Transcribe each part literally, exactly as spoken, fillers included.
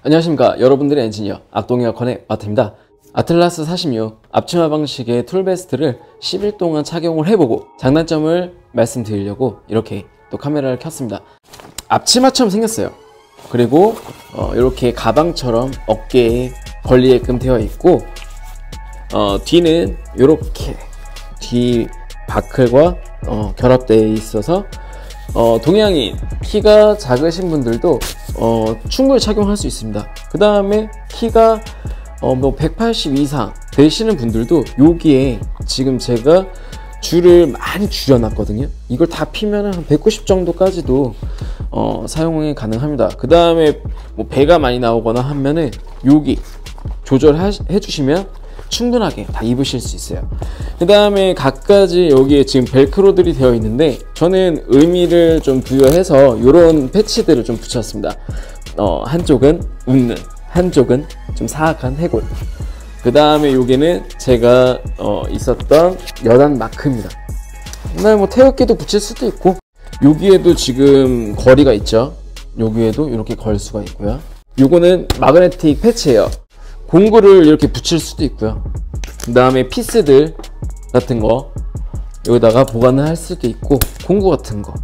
안녕하십니까 여러분들의 엔지니어 악동에어컨의 마트입니다. 아틀라스 사십육 앞치마 방식의 툴베스트를 십 일 동안 착용을 해보고 장단점을 말씀드리려고 이렇게 또 카메라를 켰습니다. 앞치마처럼 생겼어요. 그리고 어, 이렇게 가방처럼 어깨에 걸리게끔 되어 있고 어, 뒤는 이렇게 뒤 바클과 어, 결합되어 있어서 어, 동양인 키가 작으신 분들도 어, 충분히 착용할 수 있습니다. 그 다음에 키가 어, 뭐 백팔십 이상 되시는 분들도 여기에 지금 제가 줄을 많이 줄여놨거든요. 이걸 다 피면 한 백구십 정도까지도 어, 사용이 가능합니다. 그 다음에 뭐 배가 많이 나오거나 하면은 여기 조절해 주시면 충분하게 다 입으실 수 있어요. 그 다음에 각가지 여기에 지금 벨크로들이 되어 있는데 저는 의미를 좀 부여해서 이런 패치들을 좀 붙였습니다. 어, 한쪽은 웃는, 한쪽은 좀 사악한 해골. 그 다음에 여기는 제가 어, 있었던 여단 마크입니다. 그 다음에 뭐 태극기도 붙일 수도 있고 여기에도 지금 거리가 있죠. 여기에도 이렇게 걸 수가 있고요. 요거는 마그네틱 패치예요. 공구를 이렇게 붙일 수도 있고요. 그 다음에 피스들 같은 거 여기다가 보관을 할 수도 있고 공구 같은 거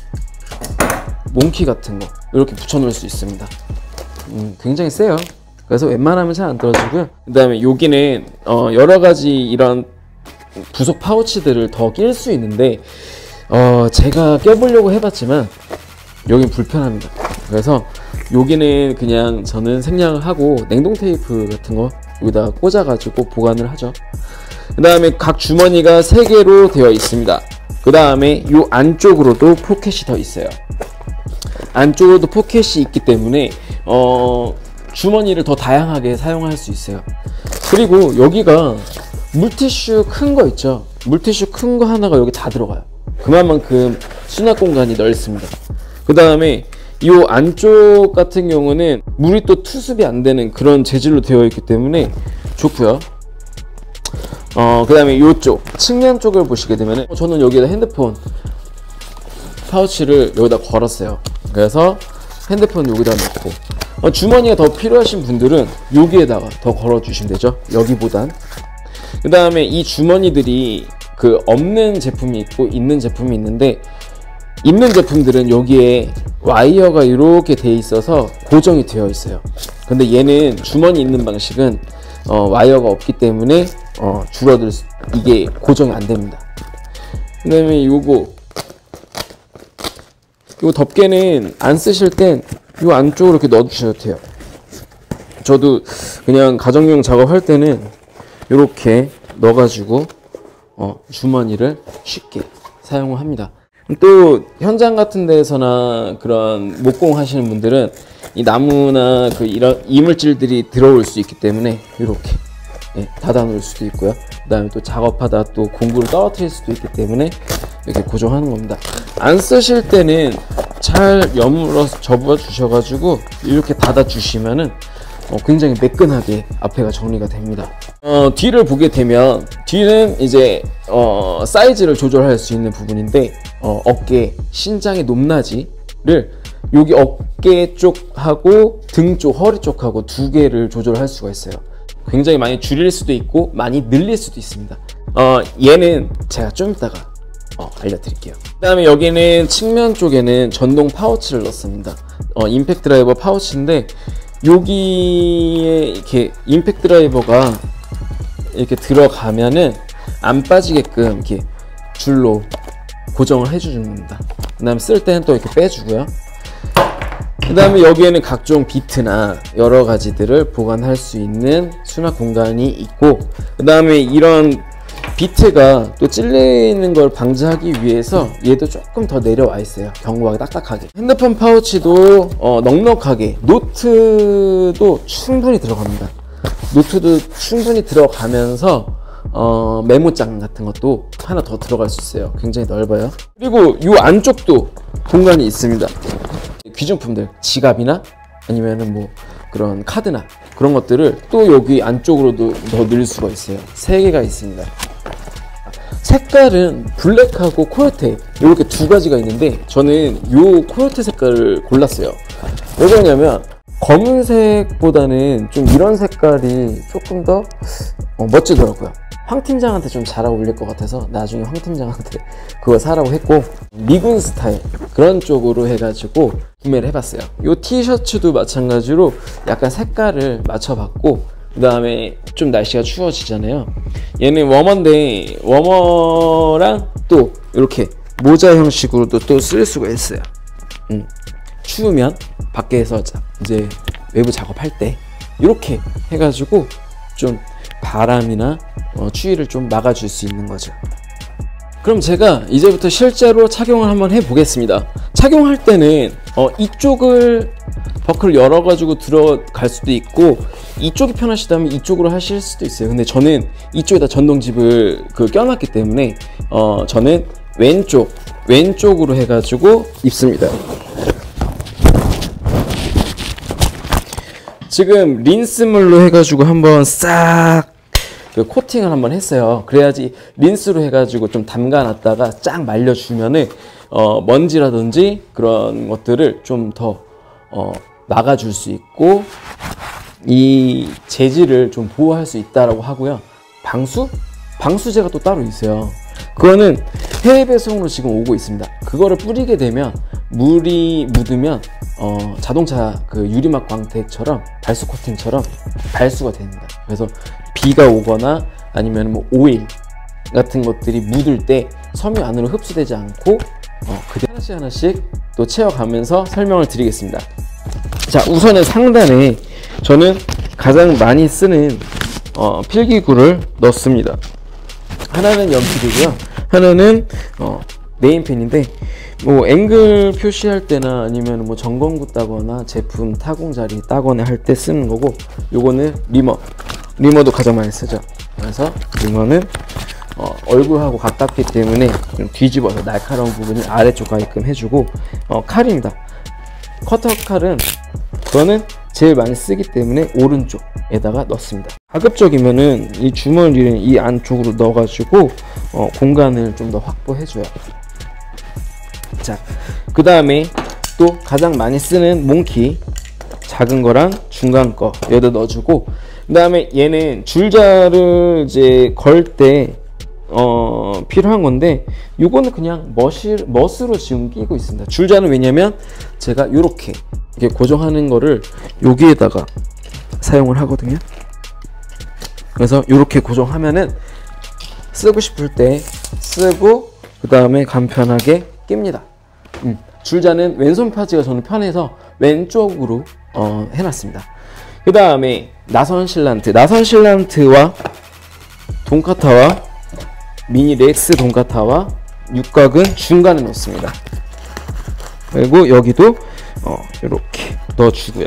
몽키 같은 거 이렇게 붙여 놓을 수 있습니다. 음, 굉장히 세요. 그래서 웬만하면 잘 안 떨어지고요. 그 다음에 여기는 어, 여러가지 이런 부속 파우치들을 더 낄 수 있는데 어, 제가 껴보려고 해봤지만 여긴 불편합니다. 그래서 여기는 그냥 저는 생략을 하고 냉동 테이프 같은 거 여기다 꽂아 가지고 보관을 하죠. 그 다음에 각 주머니가 세 개로 되어 있습니다. 그 다음에 이 안쪽으로도 포켓이 더 있어요. 안쪽으로도 포켓이 있기 때문에 어, 주머니를 더 다양하게 사용할 수 있어요. 그리고 여기가 물티슈 큰 거 있죠. 물티슈 큰 거 하나가 여기 다 들어가요. 그만큼 수납 공간이 넓습니다. 그 다음에 이 안쪽 같은 경우는 물이 또 투습이 안 되는 그런 재질로 되어 있기 때문에 좋고요. 어, 그 다음에 이쪽 측면 쪽을 보시게 되면 저는 여기에다 핸드폰 파우치를 여기다 걸었어요. 그래서 핸드폰 여기다 넣고 어, 주머니가 더 필요하신 분들은 여기에다가 더 걸어 주시면 되죠. 여기보단. 그 다음에 이 주머니들이 그 없는 제품이 있고 있는 제품이 있는데 있는 제품들은 여기에 와이어가 이렇게 돼 있어서 고정이 되어 있어요. 근데 얘는 주머니 있는 방식은 어, 와이어가 없기 때문에 어, 줄어들 수, 이게 고정이 안 됩니다. 그 다음에 요거 요 덮개는 안 쓰실 땐 요 안쪽으로 이렇게 넣어 주셔도 돼요. 저도 그냥 가정용 작업할 때는 이렇게 넣어 가지고 어, 주머니를 쉽게 사용을 합니다. 또 현장 같은 데서나 그런 목공 하시는 분들은 이 나무나 그 이런 이물질들이 들어올 수 있기 때문에 이렇게 예, 닫아 놓을 수도 있고요. 그 다음에 또 작업하다 또 공구를 떨어뜨릴 수도 있기 때문에 이렇게 고정하는 겁니다. 안 쓰실 때는 잘 여물어서 접어 주셔가지고 이렇게 닫아 주시면은 어, 굉장히 매끈하게 앞에가 정리가 됩니다. 어, 뒤를 보게 되면 뒤는 이제 어, 사이즈를 조절할 수 있는 부분인데 어, 어깨, 신장의 높낮이를 여기 어깨 쪽하고 등 쪽, 허리 쪽하고 두 개를 조절할 수가 있어요. 굉장히 많이 줄일 수도 있고 많이 늘릴 수도 있습니다. 어, 얘는 제가 좀 이따가 어, 알려드릴게요. 그 다음에 여기는 측면 쪽에는 전동 파우치를 넣습니다. 어, 임팩트 드라이버 파우치인데 여기에 이렇게 임팩트 드라이버가 이렇게 들어가면은 안 빠지게끔 이렇게 줄로 고정을 해주는 겁니다. 그 다음에 쓸 때는 또 이렇게 빼주고요. 그 다음에 여기에는 각종 비트나 여러 가지들을 보관할 수 있는 수납 공간이 있고 그 다음에 이런 비트가 또 찔리는 걸 방지하기 위해서 얘도 조금 더 내려와 있어요. 견고하게 딱딱하게. 핸드폰 파우치도 어, 넉넉하게 노트도 충분히 들어갑니다. 노트도 충분히 들어가면서 어, 메모장 같은 것도 하나 더 들어갈 수 있어요. 굉장히 넓어요. 그리고 이 안쪽도 공간이 있습니다. 귀중품들 지갑이나 아니면은 뭐 그런 카드나 그런 것들을 또 여기 안쪽으로도 더 넣을 수가 있어요. 세 개가 있습니다. 색깔은 블랙하고 코요테 이렇게 두 가지가 있는데 저는 이 코요테 색깔을 골랐어요. 왜 그러냐면 검은색보다는 좀 이런 색깔이 조금 더 어, 멋지더라고요. 황 팀장한테 좀 잘 어울릴 것 같아서 나중에 황 팀장한테 그거 사라고 했고, 미군 스타일 그런 쪽으로 해가지고 구매를 해봤어요. 이 티셔츠도 마찬가지로 약간 색깔을 맞춰봤고, 그 다음에 좀 날씨가 추워지잖아요. 얘는 워머인데 워머랑 또 이렇게 모자 형식으로도 또 쓸 수가 있어요. 음, 추우면 밖에서 이제 외부 작업할 때 이렇게 해가지고 좀 바람이나 어, 추위를 좀 막아줄 수 있는 거죠. 그럼 제가 이제부터 실제로 착용을 한번 해보겠습니다. 착용할 때는 어, 이쪽을 버클을 열어가지고 들어갈 수도 있고, 이쪽이 편하시다면 이쪽으로 하실 수도 있어요. 근데 저는 이쪽에다 전동집을 그 껴놨기 때문에 어, 저는 왼쪽 왼쪽으로 해가지고 입습니다. 지금 린스물로 해가지고 한번 싹 그 코팅을 한번 했어요. 그래야지 린스로 해가지고 좀 담가놨다가 쫙 말려주면은 어, 먼지라든지 그런 것들을 좀 더 어, 막아줄 수 있고, 이 재질을 좀 보호할 수 있다라고 하고요. 방수? 방수제가 또 따로 있어요. 그거는 해외 배송으로 지금 오고 있습니다. 그거를 뿌리게 되면 물이 묻으면 어, 자동차 그 유리막 광택처럼 발수 코팅처럼 발수가 됩니다. 그래서 비가 오거나 아니면 뭐 오일 같은 것들이 묻을 때 섬유 안으로 흡수되지 않고 어, 그대로 하나씩 하나씩 또 채워가면서 설명을 드리겠습니다. 자, 우선은 상단에 저는 가장 많이 쓰는 어, 필기구를 넣습니다. 하나는 연필이고요, 하나는 어, 네임펜인데, 뭐 앵글 표시할 때나 아니면 뭐 점검구 따거나 제품 타공 자리 따거나 할 때 쓰는 거고, 요거는 리머. 리머도 가장 많이 쓰죠. 그래서 리머는 어, 얼굴하고 가깝기 때문에 좀 뒤집어서 날카로운 부분이 아래쪽 가게끔 해주고, 어, 칼입니다. 커터 칼은 그거는 제일 많이 쓰기 때문에 오른쪽에다가 넣습니다. 가급적이면은 이 주머니를 이 안쪽으로 넣어가지고 어, 공간을 좀 더 확보해줘요. 자, 그 다음에 또 가장 많이 쓰는 몽키, 작은 거랑 중간 거 여기다 넣어주고, 그 다음에 얘는 줄자를 이제 걸 때 어, 필요한 건데, 요거는 그냥 멋이, 멋으로 지금 끼고 있습니다. 줄자는 왜냐면 제가 요렇게 이렇게 고정하는 거를 여기에다가 사용을 하거든요. 그래서 요렇게 고정하면은 쓰고 싶을 때 쓰고, 그 다음에 간편하게 낍니다. 음, 줄자는 왼손 펴지가 저는 편해서 왼쪽으로 어, 해놨습니다. 그 다음에 나선 실란트, 나선 실란트와 돈카타와 미니 렉스 돈카타와 육각은 중간에 놓습니다. 그리고 여기도 어, 이렇게 넣어주고요.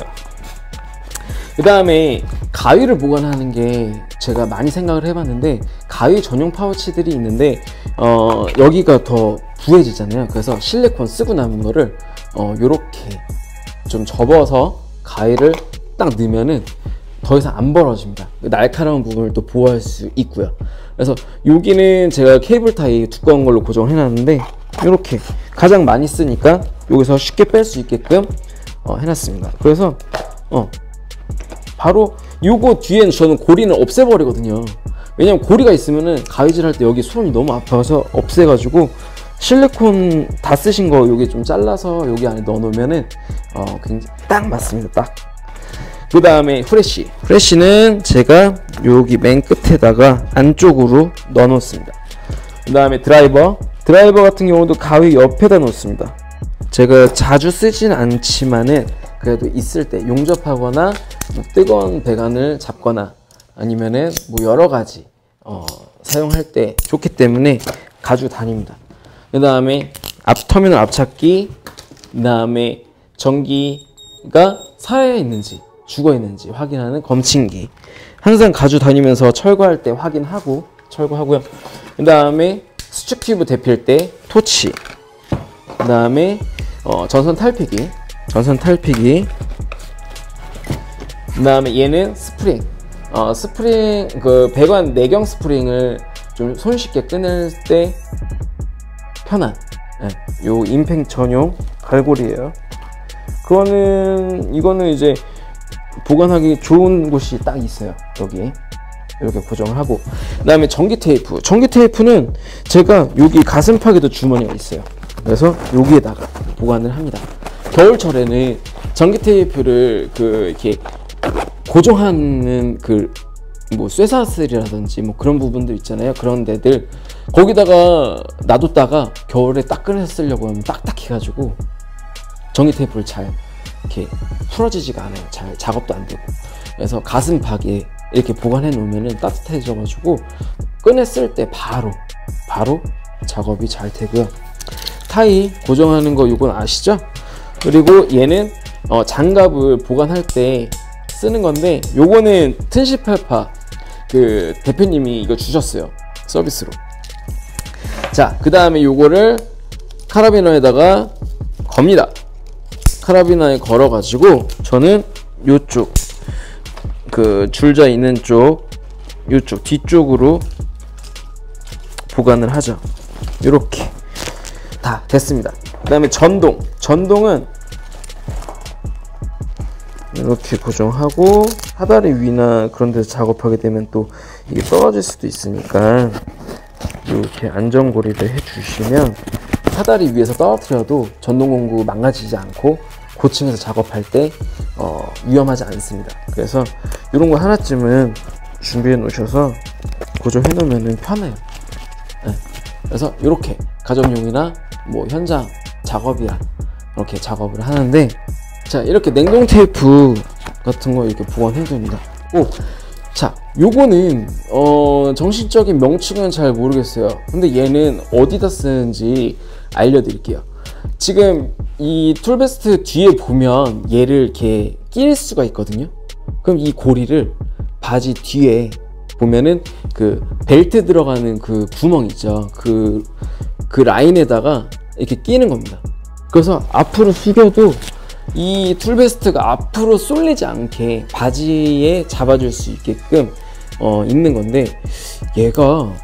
그 다음에 가위를 보관하는 게 제가 많이 생각을 해봤는데, 가위 전용 파우치들이 있는데 어, 여기가 더 부해지잖아요. 그래서 실리콘 쓰고 남은 거를 어, 요렇게 좀 접어서 가위를 딱 넣으면은 더 이상 안 벌어집니다. 날카로운 부분을 또 보호할 수 있고요. 그래서 여기는 제가 케이블 타이 두꺼운 걸로 고정해 놨는데, 이렇게 가장 많이 쓰니까 여기서 쉽게 뺄 수 있게끔 어, 해놨습니다. 그래서 어, 바로 요거 뒤에는 저는 고리는 없애버리거든요. 왜냐면 고리가 있으면은 가위질 할 때 여기 손이 너무 아파서 없애가지고, 실리콘 다 쓰신 거 여기 좀 잘라서 여기 안에 넣어 놓으면은 어, 굉장히 딱 맞습니다. 딱. 그 다음에 후레쉬. 후레쉬는 제가 여기 맨 끝에다가 안쪽으로 넣어 놓습니다. 그 다음에 드라이버. 드라이버 같은 경우도 가위 옆에다 놓습니다. 제가 자주 쓰진 않지만은 그래도 있을 때 용접하거나 뭐 뜨거운 배관을 잡거나 아니면은 뭐 여러 가지 어, 사용할 때 좋기 때문에 가지고 다닙니다. 그 다음에 앞 터미널 앞찾기, 그 다음에 전기가 살아 있는지 죽어 있는지 확인하는 검침기, 항상 가지고 다니면서 철거할 때 확인하고 철거하고요. 그 다음에 수축 튜브 데필 때 토치, 그 다음에 어, 전선 탈피기, 전선 탈피기, 그 다음에 얘는 스프링, 어, 스프링 그 배관 내경 스프링을 좀 손쉽게 끊을 때 편한 네, 요 임팩 전용 갈고리예요. 그거는 이거는 이제 보관하기 좋은 곳이 딱 있어요. 여기 이렇게 고정을 하고, 그 다음에 전기 테이프. 전기 테이프는 제가 여기 가슴팍에도 주머니가 있어요. 그래서 여기에다가 보관을 합니다. 겨울철에는 전기 테이프를 그 이렇게 고정하는 그 뭐 쇠사슬이라든지 뭐 그런 부분들 있잖아요. 그런 데들 거기다가 놔뒀다가 겨울에 따끈해서 쓰려고 하면 딱딱해가지고 전기 테이프를 잘 이렇게 풀어지지가 않아요. 잘 작업도 안 되고. 그래서 가슴팍에 이렇게 보관해 놓으면 따뜻해져 가지고 꺼냈을 때 바로 바로 작업이 잘 되고요. 타이 고정하는 거 이건 아시죠? 그리고 얘는 어, 장갑을 보관할 때 쓰는 건데, 요거는 텐시팔파 그 대표님이 이거 주셨어요, 서비스로. 자, 그 다음에 요거를 카라비너에다가 겁니다. 카라비너에 걸어 가지고 저는 요쪽 그 줄자 있는 쪽, 요쪽 뒤쪽으로 보관을 하죠. 요렇게 다 됐습니다. 그 다음에 전동. 전동은 이렇게 고정하고, 사다리 위나 그런 데서 작업하게 되면 또 이게 떨어질 수도 있으니까 이렇게 안전고리를 해 주시면 사다리 위에서 떨어뜨려도 전동공구 망가지지 않고 고층에서 작업할 때 어, 위험하지 않습니다. 그래서 이런 거 하나쯤은 준비해 놓으셔서 고정해 놓으면 편해요. 네. 그래서 이렇게 가정용이나 뭐 현장 작업이야 이렇게 작업을 하는데, 자, 이렇게 냉동 테이프 같은 거 이렇게 보관해 둡니다. 오, 자, 요거는 어, 정식적인 명칭은 잘 모르겠어요. 근데 얘는 어디다 쓰는지 알려드릴게요. 지금 이 툴베스트 뒤에 보면 얘를 이렇게 낄 수가 있거든요. 그럼 이 고리를 바지 뒤에 보면은 그 벨트 들어가는 그 구멍 있죠. 그, 그 라인에다가 이렇게 끼는 겁니다. 그래서 앞으로 숙여도 이 툴베스트가 앞으로 쏠리지 않게 바지에 잡아줄 수 있게끔 어, 있는 건데, 얘가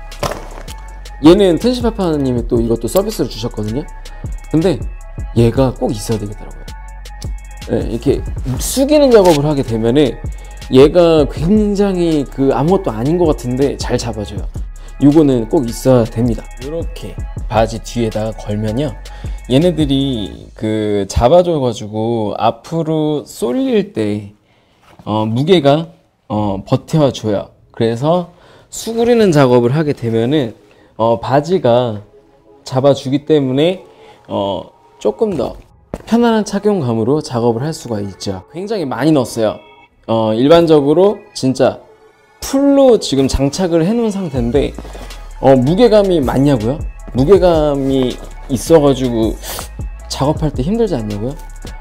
얘는 텐시팔파님이 또 이것도 서비스로 주셨거든요. 근데 얘가 꼭 있어야 되겠더라고요. 네, 이렇게 숙이는 작업을 하게 되면은 얘가 굉장히 그 아무것도 아닌 것 같은데 잘 잡아줘요. 이거는 꼭 있어야 됩니다. 이렇게 바지 뒤에다가 걸면요, 얘네들이 그 잡아줘 가지고 앞으로 쏠릴 때 어, 무게가 어, 버텨줘요. 그래서 수그리는 작업을 하게 되면은 어, 바지가 잡아주기 때문에 어, 조금 더 편안한 착용감으로 작업을 할 수가 있죠. 굉장히 많이 넣었어요. 어, 일반적으로 진짜 풀로 지금 장착을 해 놓은 상태인데 어, 무게감이 많냐고요? 무게감이 있어가지고 작업할 때 힘들지 않냐고요?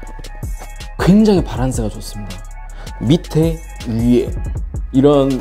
굉장히 바란스가 좋습니다. 밑에 위에 이런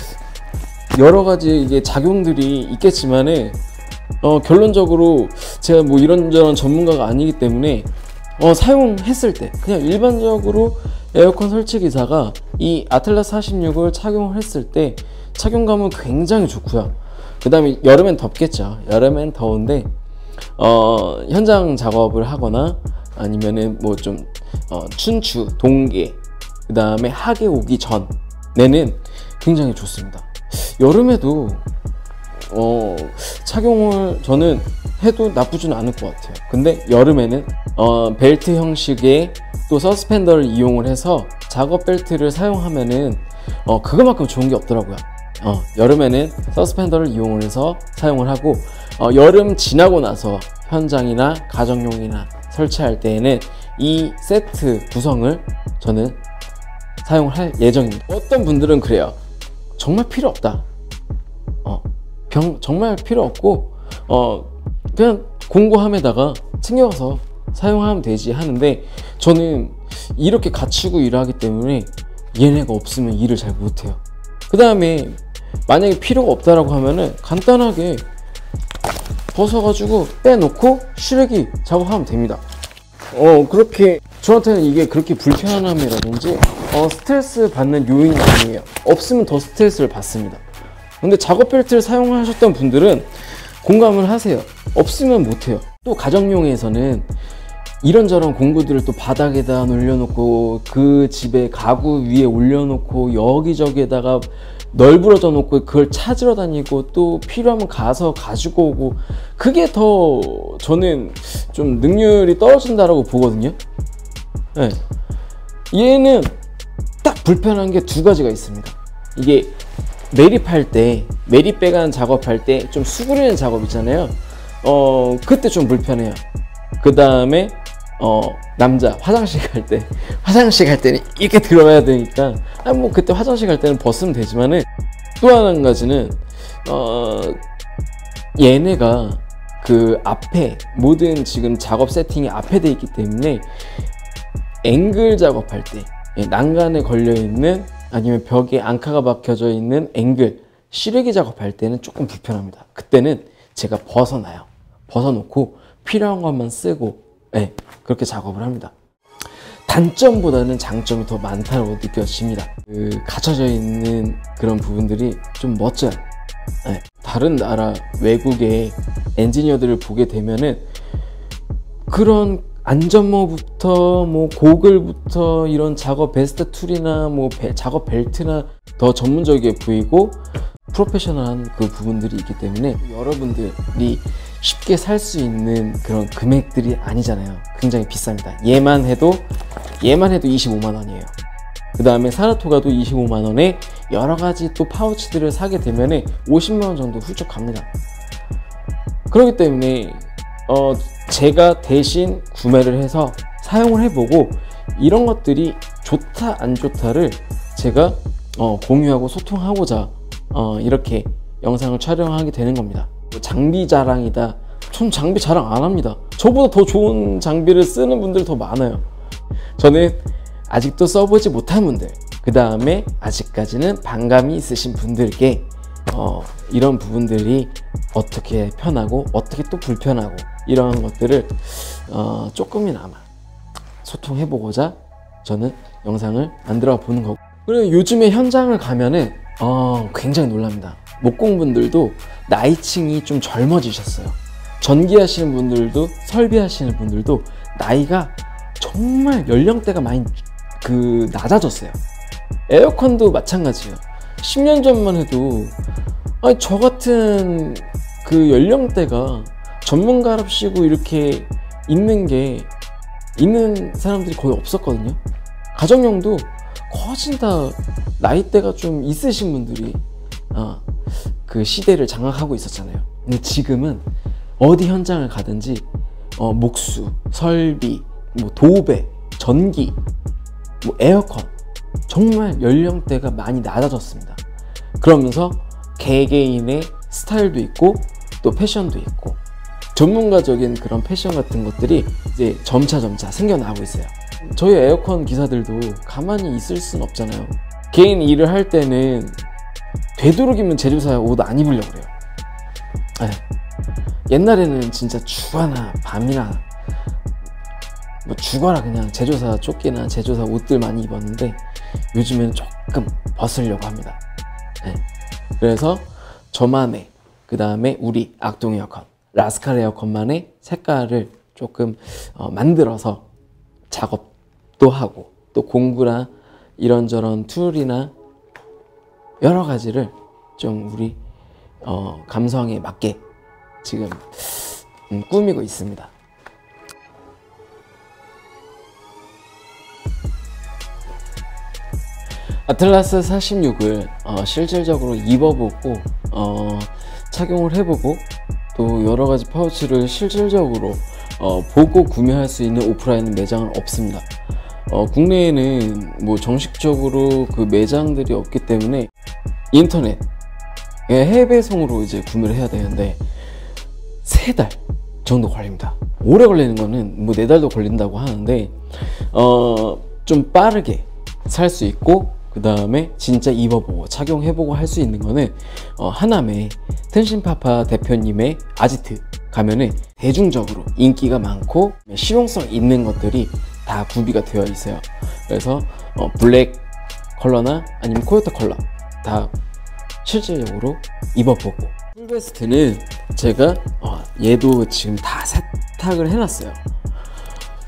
여러가지 이게 작용들이 있겠지만은 어, 결론적으로 제가 뭐 이런저런 전문가가 아니기 때문에 어, 사용했을 때 그냥 일반적으로 에어컨 설치기사가 이 아틀라스 사십육을 착용을 했을 때 착용감은 굉장히 좋고요. 그 다음에 여름엔 덥겠죠. 여름엔 더운데 어, 현장 작업을 하거나 아니면은 뭐 좀 어, 춘추, 동계, 그 다음에 하계 오기 전에는 굉장히 좋습니다. 여름에도 어, 착용을 저는 해도 나쁘지는 않을 것 같아요. 근데 여름에는 어, 벨트 형식의 또 서스펜더를 이용을 해서 작업 벨트를 사용하면은 어, 그거만큼 좋은 게 없더라고요. 어, 여름에는 서스펜더를 이용을 해서 사용을 하고 어, 여름 지나고 나서 현장이나 가정용이나 설치할 때에는 이 세트 구성을 저는 사용을 할 예정입니다. 어떤 분들은 그래요. 정말 필요 없다. 어, 병, 정말 필요 없고 어, 그냥 공구함에다가 챙겨서 사용하면 되지 하는데, 저는 이렇게 갖추고 일하기 때문에 얘네가 없으면 일을 잘 못해요. 그 다음에 만약에 필요가 없다라고 하면은 간단하게 벗어가지고 빼놓고 시래기 작업하면 됩니다. 어, 그렇게 저한테는 이게 그렇게 불편함이라든지 어, 스트레스 받는 요인이 아니에요. 없으면 더 스트레스를 받습니다. 근데 작업 벨트를 사용하셨던 분들은 공감을 하세요. 없으면 못해요. 또 가정용에서는 이런저런 공구들을 또 바닥에다 올려놓고 그 집에 가구 위에 올려놓고 여기저기에다가 널브러져 놓고 그걸 찾으러 다니고 또 필요하면 가서 가지고 오고, 그게 더 저는 좀 능률이 떨어진다라고 보거든요. 네. 얘는 딱 불편한 게 두 가지가 있습니다. 이게 매립할 때, 매립 배관 작업할 때 좀 수그리는 작업 있잖아요. 어 그때 좀 불편해요. 그 다음에 어 남자 화장실 갈 때 화장실 갈 때는 이렇게 들어가야 되니까, 아 뭐 그때 화장실 갈 때는 벗으면 되지만은, 또 한 가지는 어 얘네가 그 앞에 모든 지금 작업 세팅이 앞에 돼 있기 때문에 앵글 작업할 때, 난간에 걸려 있는 아니면 벽에 앙카가 박혀져 있는 앵글 시래기 작업할 때는 조금 불편합니다. 그때는 제가 벗어놔요. 벗어놓고 필요한 것만 쓰고, 네, 그렇게 작업을 합니다. 단점보다는 장점이 더 많다고 느껴집니다. 그 갖춰져 있는 그런 부분들이 좀 멋져요. 네. 다른 나라 외국의 엔지니어들을 보게 되면은 그런 안전모부터 뭐 고글부터 이런 작업 베스트 툴이나 뭐 배, 작업 벨트나 더 전문적이게 보이고 프로페셔널한 그 부분들이 있기 때문에 여러분들이 쉽게 살 수 있는 그런 금액들이 아니잖아요. 굉장히 비쌉니다. 얘만 해도 얘만 해도 이십오만 원이에요. 그 다음에 사라토가도 이십오만 원에 여러 가지 또 파우치들을 사게 되면 오십만 원 정도 훌쩍 갑니다. 그렇기 때문에 어 제가 대신 구매를 해서 사용을 해보고 이런 것들이 좋다 안 좋다를 제가 어 공유하고 소통하고자 어 이렇게 영상을 촬영하게 되는 겁니다. 장비 자랑이다. 전 장비 자랑 안 합니다. 저보다 더 좋은 장비를 쓰는 분들 더 많아요. 저는 아직도 써보지 못한 분들, 그 다음에 아직까지는 반감이 있으신 분들께 어, 이런 부분들이 어떻게 편하고 어떻게 또 불편하고 이런 것들을 어, 조금이나마 소통해보고자 저는 영상을 만들어 보는 거고, 그리고 요즘에 현장을 가면은 어, 굉장히 놀랍니다. 목공분들도 나이층이 좀 젊어지셨어요. 전기하시는 분들도 설비하시는 분들도 나이가 정말 연령대가 많이 그 낮아졌어요. 에어컨도 마찬가지예요. 십 년 전만 해도 아니 저 같은 그 연령대가 전문가랍시고 이렇게 있는 게 있는 사람들이 거의 없었거든요. 가정용도 거진 다 나이대가 좀 있으신 분들이 어, 그 시대를 장악하고 있었잖아요. 근데 지금은 어디 현장을 가든지 어, 목수, 설비, 뭐 도배, 전기, 뭐 에어컨, 정말 연령대가 많이 낮아졌습니다. 그러면서 개개인의 스타일도 있고 또 패션도 있고 전문가적인 그런 패션 같은 것들이 이제 점차 점차 생겨나고 있어요. 저희 에어컨 기사들도 가만히 있을 순 없잖아요. 개인 일을 할 때는 되도록이면 제조사 옷 안 입으려고 그래요. 네. 옛날에는 진짜 주거나 밤이나 뭐 죽어라 그냥 제조사 조끼나 제조사 옷들 많이 입었는데 요즘에는 조금 벗으려고 합니다. 네. 그래서 저만의, 그 다음에 우리 악동 에어컨, 라스칼 에어컨만의 색깔을 조금 어, 만들어서 작업도 하고 또 공구나 이런저런 툴이나 여러 가지를 좀 우리 어, 감성에 맞게 지금 음, 꾸미고 있습니다. 아틀라스 사십육을 어, 실질적으로 입어보고 어, 착용을 해보고 또 여러가지 파우치를 실질적으로 어, 보고 구매할 수 있는 오프라인 매장은 없습니다. 어, 국내에는 뭐 정식적으로 그 매장들이 없기 때문에 인터넷 해외 배송으로 이제 구매를 해야 되는데 세 달 정도 걸립니다. 오래 걸리는 거는 뭐 네 달도 걸린다고 하는데 어, 좀 빠르게 살 수 있고 그 다음에 진짜 입어보고 착용해보고 할 수 있는 거는 어, 하남의 텐신파파 대표님의 아지트 가면은 대중적으로 인기가 많고 실용성 있는 것들이 다 구비가 되어 있어요. 그래서 어, 블랙 컬러나 아니면 코요타 컬러 다 실질적으로 입어보고, 풀베스트는 제가 어, 얘도 지금 다 세탁을 해놨어요.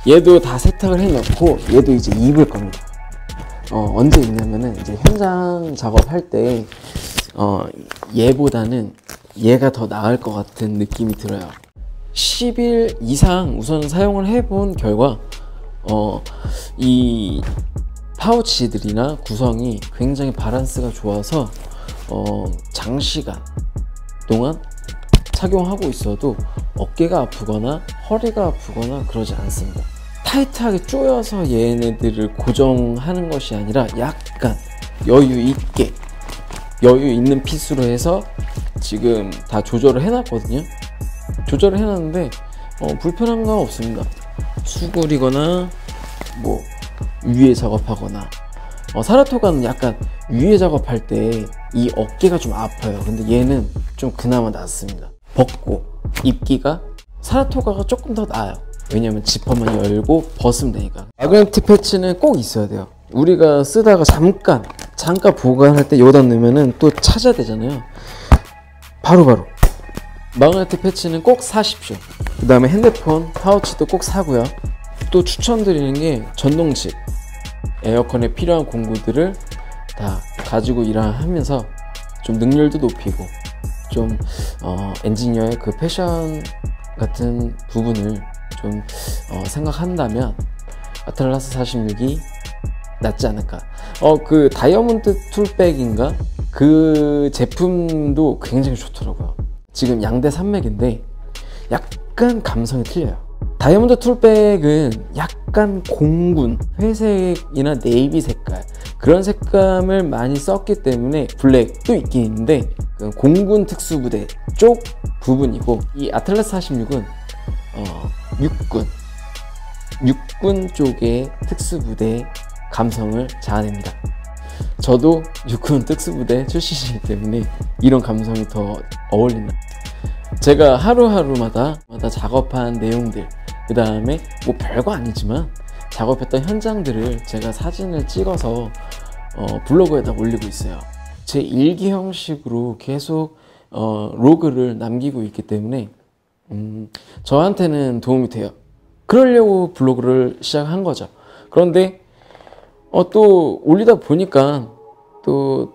얘도 다 세탁을 해놓고 얘도 이제 입을 겁니다. 어, 언제 입냐면은 이제 현장 작업할 때 어, 얘보다는 얘가 더 나을 것 같은 느낌이 들어요. 십 일 이상 우선 사용을 해본 결과 어, 이 파우치들이나 구성이 굉장히 바란스가 좋아서 어, 장시간 동안 착용하고 있어도 어깨가 아프거나 허리가 아프거나 그러지 않습니다. 타이트하게 조여서 얘네들을 고정하는 것이 아니라 약간 여유 있게 여유 있는 핏으로 해서 지금 다 조절을 해놨거든요. 조절을 해놨는데 어, 불편한 건 없습니다. 수그리거나 뭐 위에 작업하거나 어, 사라토가는 약간 위에 작업할 때 이 어깨가 좀 아파요. 근데 얘는 좀 그나마 낫습니다. 벗고 입기가 사라토가가 조금 더 나아요. 왜냐면 지퍼만 열고 벗으면 되니까. 마그네틱 패치는 꼭 있어야 돼요. 우리가 쓰다가 잠깐 잠깐 보관할 때 여기다 넣으면은 또 찾아야 되잖아요. 바로바로 마그네틱 패치는 꼭 사십시오. 그 다음에 핸드폰 파우치도 꼭 사고요. 또 추천드리는 게 전동직 에어컨에 필요한 공구들을 다 가지고 일하면서 좀 능률도 높이고 좀 어, 엔지니어의 그 패션 같은 부분을 좀 어, 생각한다면 아틀라스 사십육이 낫지 않을까. 어, 그 다이아몬드 툴백인가 그 제품도 굉장히 좋더라고요. 지금 양대 산맥인데 약간 감성이 틀려요. 다이아몬드 툴백은 약간 공군 회색이나 네이비 색깔 그런 색감을 많이 썼기 때문에 블랙도 있긴 있는데 그 공군 특수부대 쪽 부분이고, 이 아틀라스 사십육은 어, 육군 육군 쪽의 특수부대 감성을 자아냅니다. 저도 육군 특수부대 출신이기 때문에 이런 감성이 더 어울린다. 제가 하루하루마다 마다 작업한 내용들, 그 다음에 뭐 별거 아니지만 작업했던 현장들을 제가 사진을 찍어서 어, 블로그에다 올리고 있어요. 제 일기 형식으로 계속 어, 로그를 남기고 있기 때문에 음, 저한테는 도움이 돼요. 그러려고 블로그를 시작한 거죠. 그런데 어, 또 올리다 보니까 또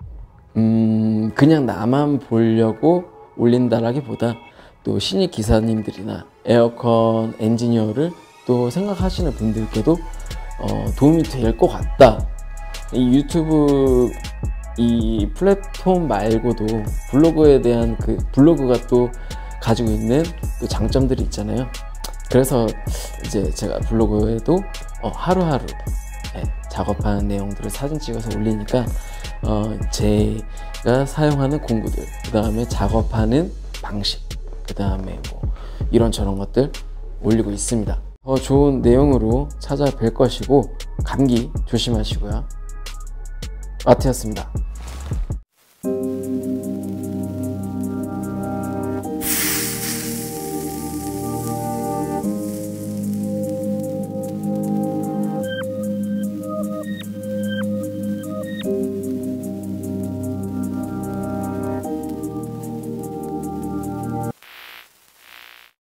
음, 그냥 나만 보려고 올린다라기보다 또 신입 기사님들이나 에어컨 엔지니어를 또 생각하시는 분들께도 어, 도움이 될 것 같다. 이 유튜브 이 플랫폼 말고도 블로그에 대한 그 블로그가 또 가지고 있는 또 장점들이 있잖아요. 그래서 이제 제가 블로그에도 어, 하루하루 네, 작업한 내용들을 사진 찍어서 올리니까 어, 제가 사용하는 공구들, 그 다음에 작업하는 방식, 그 다음에 뭐 이런저런 것들 올리고 있습니다. 더 좋은 내용으로 찾아뵐 것이고 감기 조심하시고요. 마트였습니다.